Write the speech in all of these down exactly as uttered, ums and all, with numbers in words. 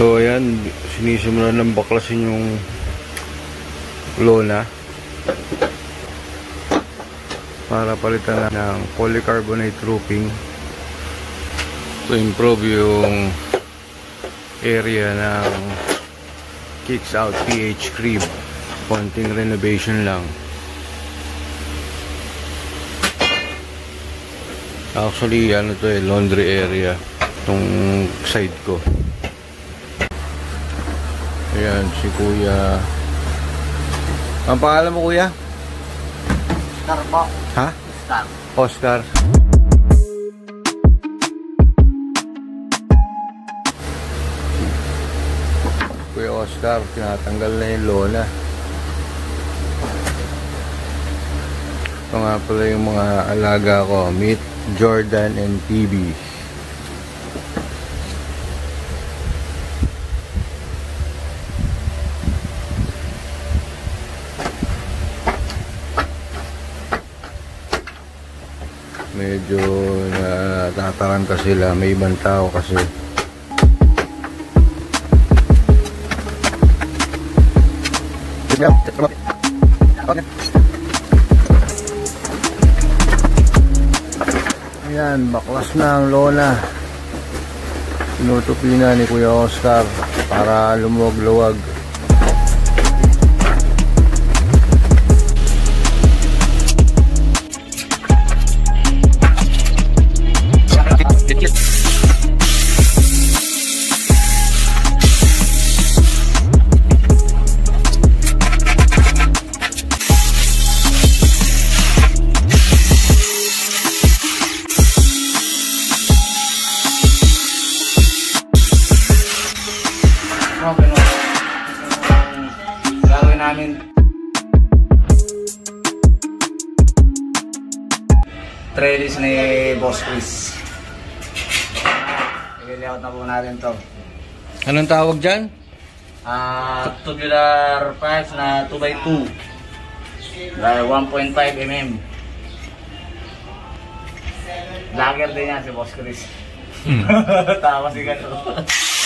So ayan, sinisimulan ng baklasin yung lona para palitan ng polycarbonate roofing to improve yung area ng Kicks Out P H crib. Konting renovation lang. Actually ano to eh, laundry area tong side ko. Ayan si Kuya. Ang pangalan mo, Kuya? Oscar po. Ha? Oscar. Oscar. Kuya Oscar, tinatanggal na yung lona. Ito nga pala yung mga alaga ko. Meet Jordan and P B. Medyo natataranta sila. May ibang tao kasi. Ayan, baklas na ang lona. Tinutupi na ni Kuya Oscar para lumuwag-luwag. Gagawin namin trellis ni Boss Chris. I-layout na po natin to. Anong tawag dyan? Uh, tubular pipes na two by two uh, one point five millimeter. Vlogger din yan si Boss Chris. Hmm. Tawa si Gano.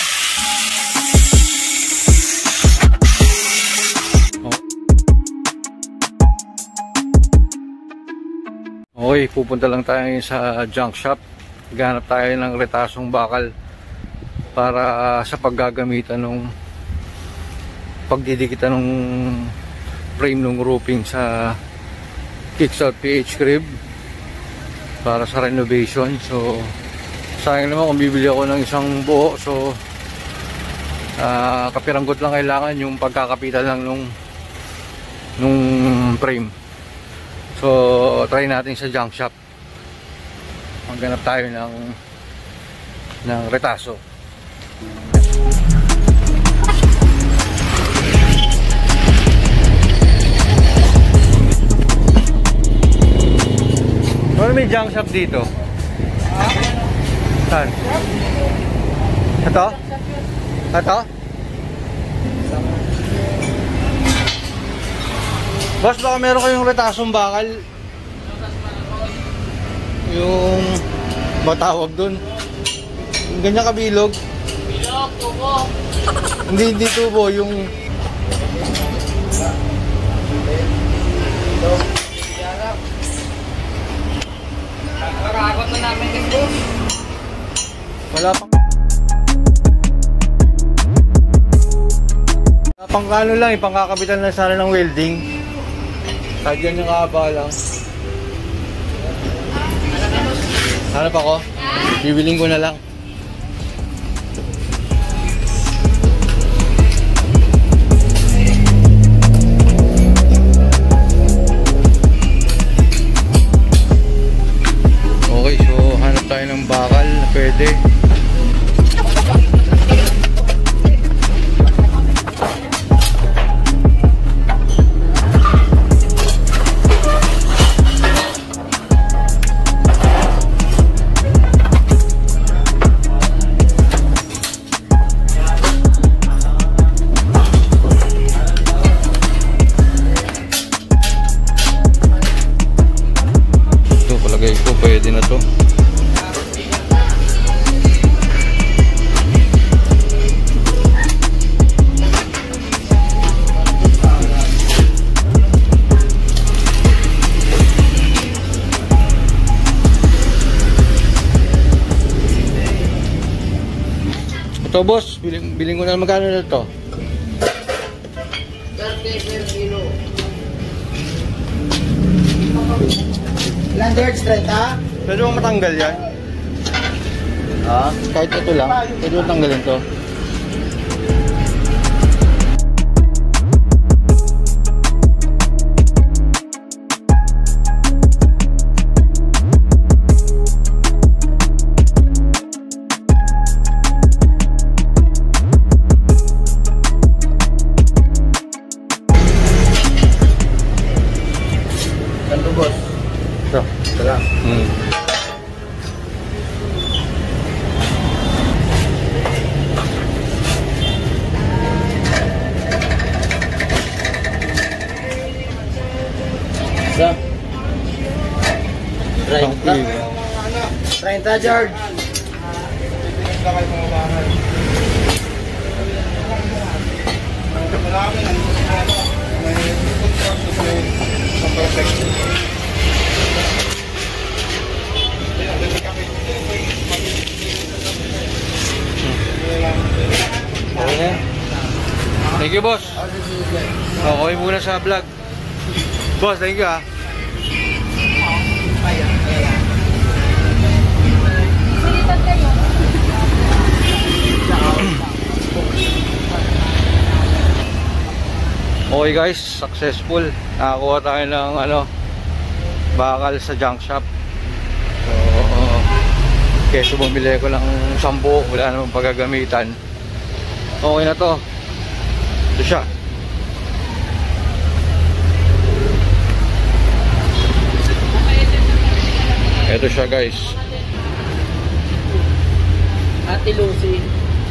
Okay, pupunta lang tayo sa junk shop. Ganap tayo ng retasong bakal para uh, sa paggagamitan ng pagdidikitan ng frame ng roofing sa Kicks Out P H crib para sa renovation. So sayang naman kung bibili ako ng isang buo. So uh, kapiranggot lang kailangan, yung pagkakapitan lang nung nung frame. So try natin sa junk shop. Maghanap tayo ng ng retaso. Ano may junk shop dito? Saan? Ito? Ito? Boss, baka meron kayong retasong bakal. Yung matawag dun. Yung ganyan kabilog. Bilog, tubo. Hindi, hindi tubo. Yung Nakakot na namin din, boss. wala pang wala pang kano lang, ipangkakapitan na sana ng welding. Kahit yan yung kaaba lang. Hanap ako? Bibiling ko na lang. Okay, so hanap tayo ng bakal na pwede. Pwede na to. Ito boss, biling, biling ko na magkano na ito? thirty per kilo. Landers straight ha? Pwede mo matanggal yan? Ha? Kahit ito lang, pwede mo tanggalin to. Ganto boss. Ito. Ito lang. Hmm. Isa. Right na. thirty George. Okay na. Thank you boss. Okay muna sa vlog. Boss, thank you ah. Okay guys, successful. Nakakuha tayo ng ano, bakal sa junk shop. So, uh, keso bumili ko lang sampu, wala namang pagagamitan. Okay na to. Ito siya. Ito siya guys. Ate Lucy.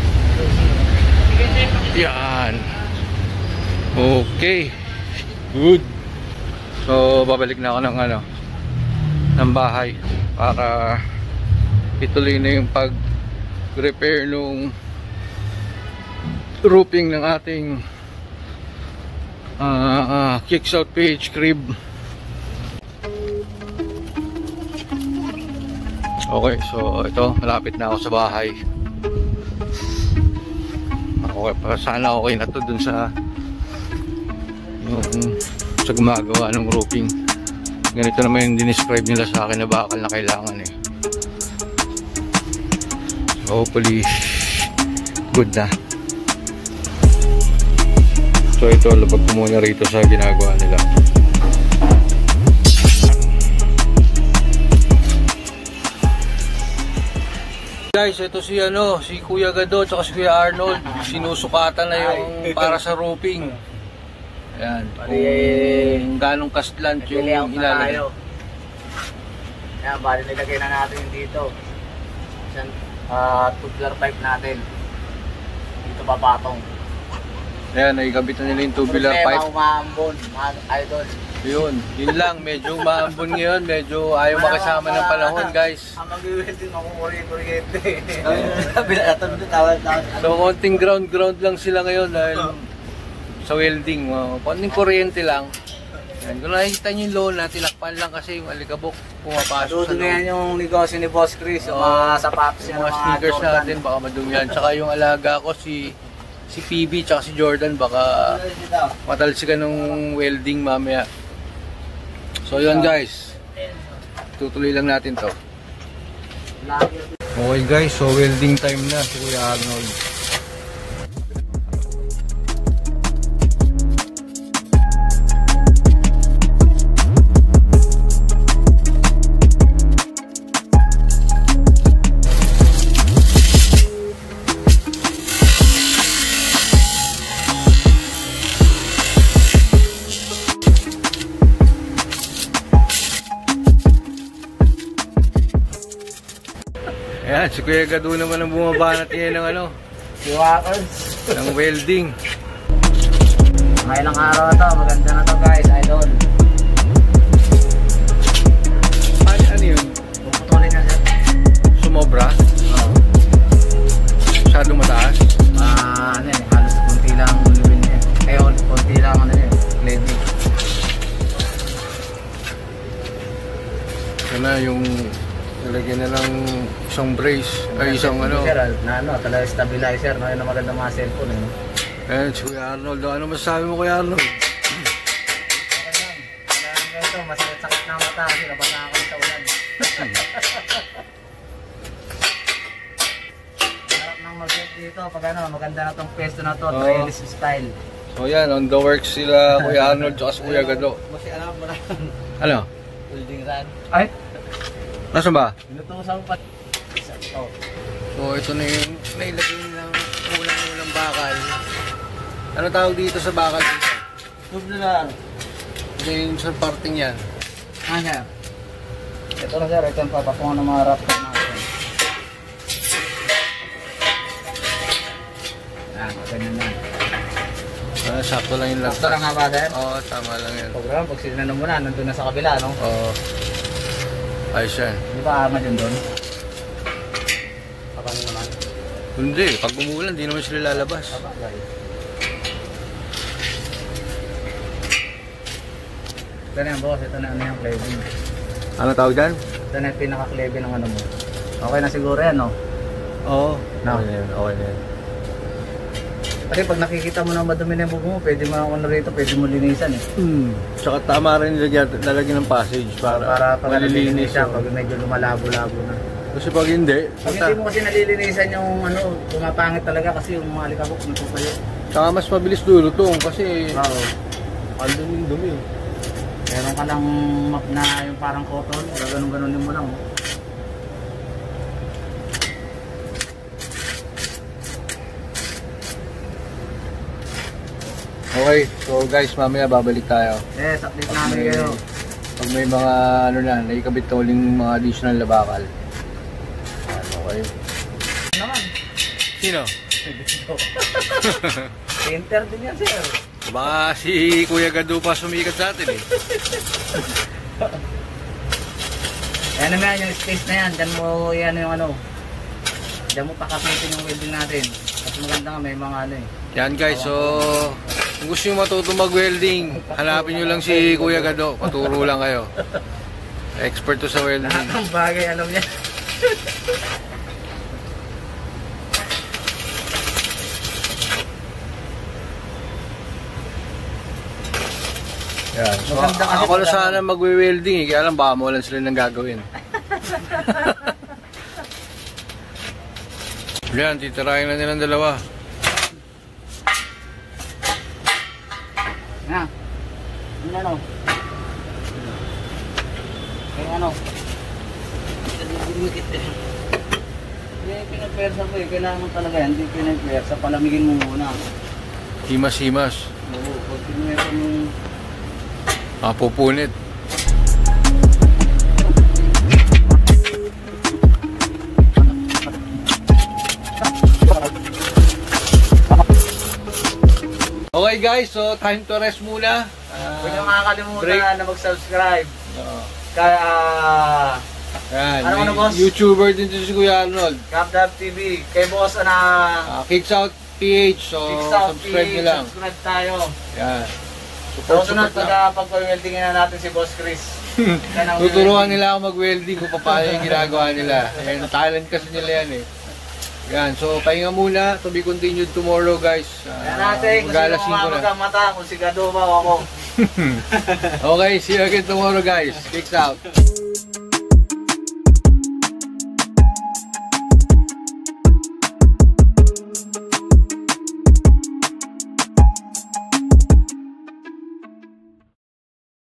Yan. Okay. Good. So babalik na ako ng ano, ng bahay para ituloy na yung pag repair nung roofing ng ating uh, uh, Kicks Out P H crib. Okay, so ito, malapit na ako sa bahay. Okay, pa sana okay na to dun sa yung sa gumagawa ng roofing. Ganito naman yung dinescribe nila sa akin na bakal na kailangan eh. So hopefully good na. So ito, labag ko muna rito sa ginagawa nila. Guys, ito si ano, si Kuya Gado at si Kuya Arnold. Sinusukatan na yung para sa roofing. Ayan, kung ganong kaslant yung ilalagay. Ayan, bali nilagay na natin dito. Isang uh, tubular pipe natin. Dito papatong. Ayan, naikabit na nila yung tubular pipe. Umaambon, mga idol. Yun, yun lang, medyo maambon ngayon, medyo ayaw makasama ng panahon guys. Ang mag-welding ako kuryente. So konting ground ground lang sila ngayon dahil sa welding, uh, konting kuryente lang. Yan, kung nakikita nyo yung loan, tinakpan lang kasi yung alikabok pumapasok sa Doon loob. yan yung negosyo ni Boss Chris, yung mga sapatos Yung mga sneakers natin, baka madumihan. Tsaka yung alaga ko, si si P B, tsaka si Jordan, baka matalsikan ng welding mamaya. So yun guys, tutuloy lang natin to. Okay guys, so welding time na si Kuya Arnold. Ayan, si Kuya Gado naman ang bumabanat niya ng ano, Iwakers. ng welding. Mga ilang araw na to, maganda na to guys, idol. Ano, ano yun? Puputulin na siya. Sumobra? Oo. Masyadong mataas? Ah, ano eh, halos konti lang level niya. Eh, konti lang ano eh, level. Yan na yung nalagyan na ng isang brace Ay, isang ano. Sir, na ano, talaga stabilizer, no? Yun ang maganda mga cellphone, eh. No? Ayan, si Kuya Arnold. Ano masasabi mo, Kuya Arnold? Okay lang. Kailangan ko ito, masakit-sakit na ang mata kasi labas na ako sa ulan. Harap ng mag-get dito, pag ano, maganda na tong pwesto na to, Oo. trellis style. So yan, on the works sila Kuya Arnold tsaka si Kuya Gado. Kasi alam mo na. Ano? Building run. Ay, Nasaan ba? binutusan ko pa. Oh. So ito na yung nailagay ng ulang-ulang bakal. Ano tawag dito sa bakal dito? Tubular. Ito yung sa parting yan. Ano? Ito na sir, ito ang papatungan ng mga wrap ko natin. Yan, ganyan na. Ah, sakto lang yung Sakto lang lagpas. nga ba sir? Oo, tama lang yan. Program, pag sinanong mo na, nandun na sa kabila, no? Oo. Ayos yan. Di ba ama dyan doon? Kapag naman. Hindi, pag umuulan, di naman sila lalabas. Kapag guys. Ito na yan boss, ito na ano yung claving. Ano tawag dyan? Ito na yung pinaka-claving ng ano mo. Okay na siguro yan, no? Oo. No. Okay na yan, okay na yan. Kasi pag nakikita mo na madumi na yung buko mo, pwede mo na ano rito, pwede mo linisan eh. Hmm. Tsaka tama rin nilagyan, lalagyan ng passage para, Para pag nalilinis malilinis siya, oh. pag medyo lumalabo-labo na. Kasi pag hindi, Pag hindi mo kasi nalilinisan yung ano, pumapangit talaga kasi yung mga alikabok natutuyo. tsaka mas mabilis dulutong kasi Oo. andun yung dumi. Meron ka lang map na yung parang cotton, gaganon-ganonin mo lang. Oh. Okay, so guys, mamaya babalik tayo. Yes, update namin kayo. Pag may mga ano na, naikabit na uling mga additional na bakal. Ayan, okay. Naman. Sino? Painter din yan, sir. Baka si Kuya Gado pa sumikat sa atin eh. Ayan naman yung space na yan. Diyan mo yan yung ano. Diyan mo pakapitin yung welding natin. At maganda nga may mga ano eh. Yan guys, so kung gusto nyo matuto mag-welding, hanapin nyo lang si Kuya Gado. Paturo lang kayo. Expert to sa welding. Lahat ng bagay alam niya. Yan. So, Maganda kasi ako na pag- sana magwe-welding eh, kaya lang baka mawalan sila ng gagawin. Yan, titirahin na nilang dalawa. Nga. Ano ano? Kaya ano? Hindi pinagpersa ko eh. Kailangan mo talaga yan. Hindi pinagpersa. Palamigin mo muna. Himas-himas. Oo. Pag pinuweso mo. Mapupunit. Okay guys, so time to rest muna. Ah, Huwag nyo makakalimutan break. na mag-subscribe. Oo. Kaya, uh, Yan, Ano, ano, may boss? YouTuber din to si Kuya Arnold. Capdab T V. Kay boss na Ah, Kicks Out P H, so Fix Out subscribe nyo lang. Subscribe tayo. Yan. So, Support, sunod support lang. pag pag-weldingin na natin si Boss Chris. Yan ang Tuturuan nila ako mag-welding kung paano yung ginagawa nila. Ayan, talent kasi nila yan eh. Yan, so pahinga muna. To be continued tomorrow guys. Yan natin kung sino Magalasin ko mamamag na. ang mata, kung si Gado ba o ako. Okay, see you again tomorrow guys. Kicks Out.